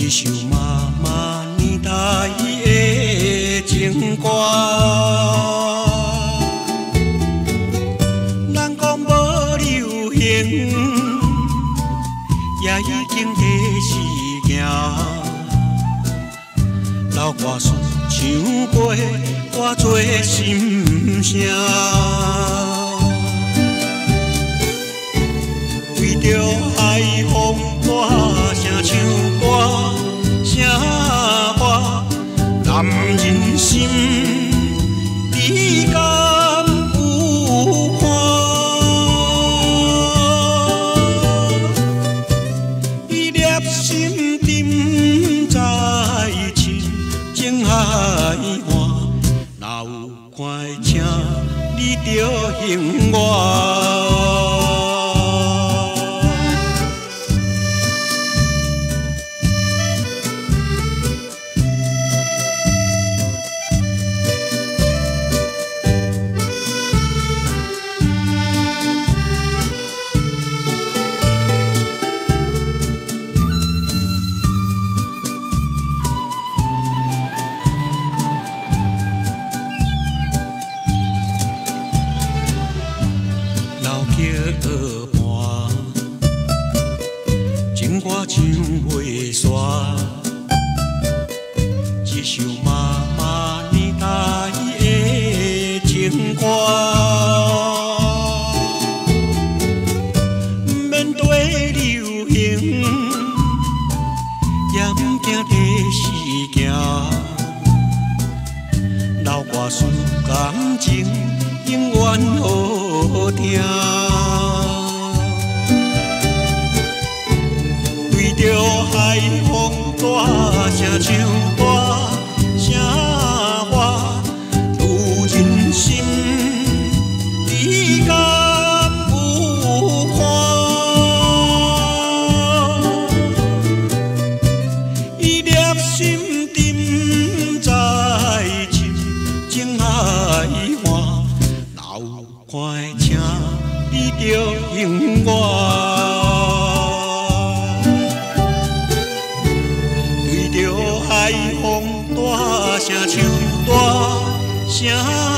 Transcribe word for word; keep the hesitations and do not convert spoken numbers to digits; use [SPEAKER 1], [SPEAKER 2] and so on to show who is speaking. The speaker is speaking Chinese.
[SPEAKER 1] 一首妈妈年代的情歌。人讲无流行，也已经过时行。老歌词唱过我做心声。为着海风大声唱歌，声化男人心，你敢有看？你粒心沉在深情海岸，若有看的，请你着应我。桥畔，情歌唱袂煞，一首妈妈年代的情歌。面对流行，也毋惊地时行，老歌词感情永远好听。对着海风大声唱歌，声化女人心，你敢有看？伊粒心沉在深情海岸，若有看的，请你着应我。海风大声唱大声。